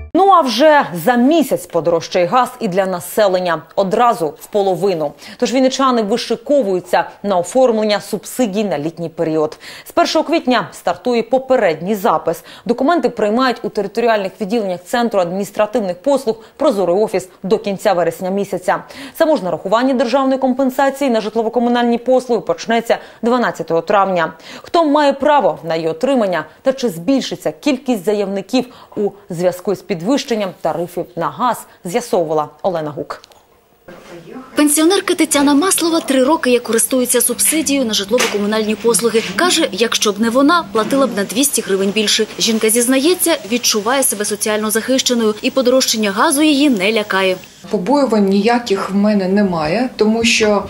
Ну а вже за місяць подорожчає газ і для населення. Одразу в половину. Тож вінничани вишиковуються на оформлення субсидій на літній період. З 1 квітня стартує попередній запис. Документи приймають у територіальних відділеннях Центру адміністративних послуг «Прозорий офіс» до кінця вересня місяця. Само ж нарахування державної компенсації на житлово-комунальні послуги почнеться 12 травня. Хто має право на її отримання та чи збільшиться кількість заявників у зв'язку з підвищенням тарифів на газ, з'ясовувала Олена Гук. Пенсіонерка Тетяна Маслова 3 роки як користується субсидією на житлово-комунальні послуги. Каже, якщо б не вона, платила б на 200 гривень більше. Жінка зізнається, відчуває себе соціально захищеною і подорожчання газу її не лякає. Побоювань ніяких в мене немає, тому що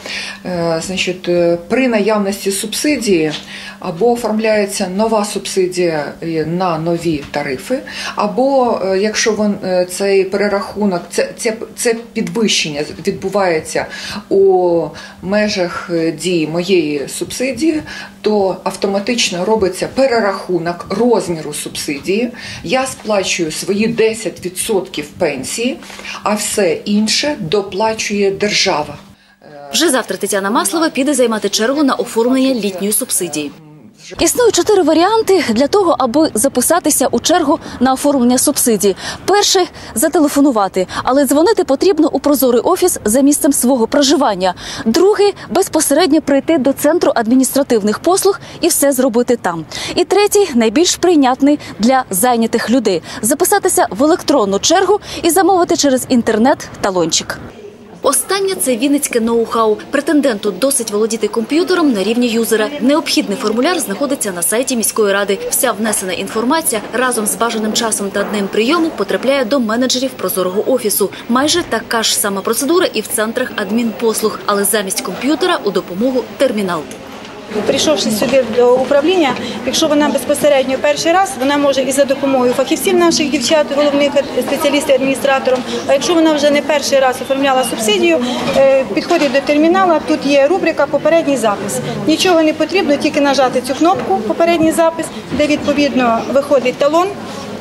при наявності субсидії або оформляється нова субсидія на нові тарифи, або якщо цей перерахунок, це підвищення відбувається у межах дії моєї субсидії, то автоматично робиться перерахунок розміру субсидії, я сплачую свої 10% пенсії, а все інше доплачує держава. Вже завтра Тетяна Маслова піде займати чергу на оформлення літньої субсидії. Існують 4 варіанти для того, аби записатися у чергу на оформлення субсидії. Перший – зателефонувати, але дзвонити потрібно у Прозорий офіс за місцем свого проживання. Другий – безпосередньо прийти до Центру адміністративних послуг і все зробити там. І третій – найбільш прийнятний для зайнятих людей – записатися в електронну чергу і замовити через інтернет талончик. Останнє – це вінницьке ноу-хау. Претенденту досить володіти комп'ютером на рівні юзера. Необхідний формуляр знаходиться на сайті міської ради. Вся внесена інформація разом з бажаним часом та днем прийому потрапляє до менеджерів Прозорого офісу. Майже така ж сама процедура і в центрах адмінпослуг, але замість комп'ютера у допомогу термінал. Прийшовши сюди до управління, якщо вона безпосередньо перший раз, вона може і за допомогою фахівців наших дівчат, головних спеціалістів, адміністратором. А якщо вона вже не перший раз оформляла субсидію, підходить до термінала, тут є рубрика «Попередній запис». Нічого не потрібно, тільки нажати цю кнопку «Попередній запис», де відповідно виходить талон.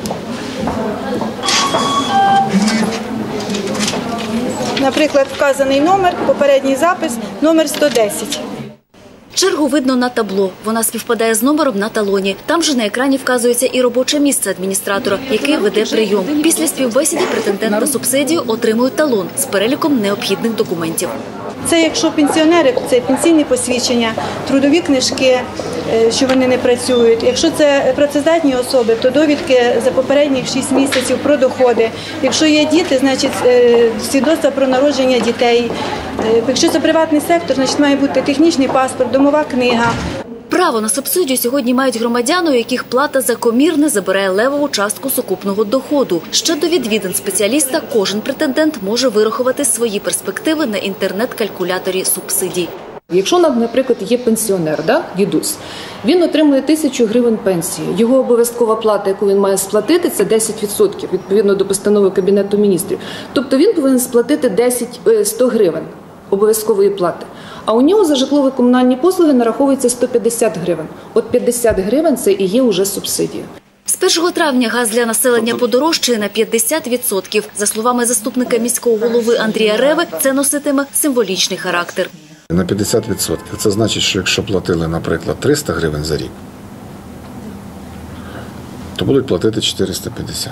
Наприклад, вказаний номер, попередній запис, номер 110. Чергу видно на табло. Вона співпадає з номером на талоні. Там же на екрані вказується і робоче місце адміністратора, який веде прийом. Після співбесіди претендент на субсидію отримує талон з переліком необхідних документів. Це якщо пенсіонери, це пенсійні посвідчення, трудові книжки, що вони не працюють. Якщо це працездатні особи, то довідки за попередніх 6 місяців про доходи. Якщо є діти, значить свідоцтва про народження дітей. Якщо це приватний сектор, значить має бути технічний паспорт, домова книга. Право на субсидію сьогодні мають громадяни, у яких плата за комірне забирає левову частку сукупного доходу. Ще до відвідин спеціаліста кожен претендент може вирахувати свої перспективи на інтернет-калькуляторі субсидій. Якщо, наприклад, є пенсіонер, дідусь, він отримує 1000 гривень пенсії. Його обов'язкова плата, яку він має сплатити, це 10%, відповідно до постанови Кабінету міністрів. Тобто він повинен сплатити 100 гривень обов'язкової плати. А у нього за житлово-комунальні послуги нараховується 150 гривень. От 50 гривень – це і є вже субсидія. З 1 травня газ для населення подорожчає на 50%. За словами заступника міського голови Андрія Реви, це носитиме символічний характер. На 50%. Це значить, що якщо платили, наприклад, 300 гривень за рік, то будуть платити 450.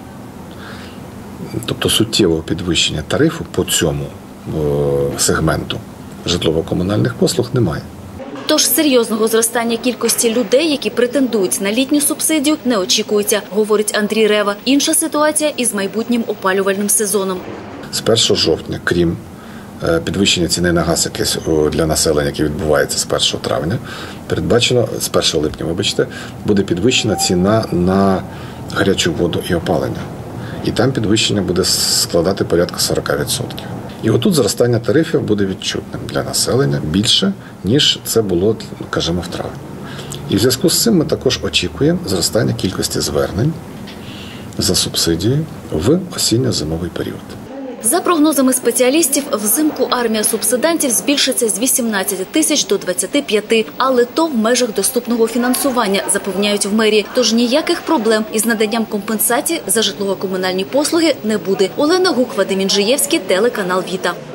Тобто суттєвого підвищення тарифу по цьому сегменту житлово-комунальних послуг немає. Тож серйозного зростання кількості людей, які претендують на літню субсидію, не очікується, говорить Андрій Рева. Інша ситуація із майбутнім опалювальним сезоном. З 1 жовтня, крім підвищення ціни на газ для населення, яке відбувається з 1 травня, передбачено, з 1 липня, буде підвищена ціна на гарячу воду і опалення. І там підвищення буде складати порядка 40%. І отут зростання тарифів буде відчутним для населення більше, ніж це було, кажемо, в травні. І в зв'язку з цим ми також очікуємо зростання кількості звернень за субсидії в осінньо-зимовий період. За прогнозами спеціалістів, взимку армія субсидантів збільшиться з 18 тисяч до 25, але то в межах доступного фінансування, запевняють в мерії. Тож ніяких проблем із наданням компенсації за житлово-комунальні послуги не буде. Олена Гук, Вадим Інжиєвський, телеканал «Віта».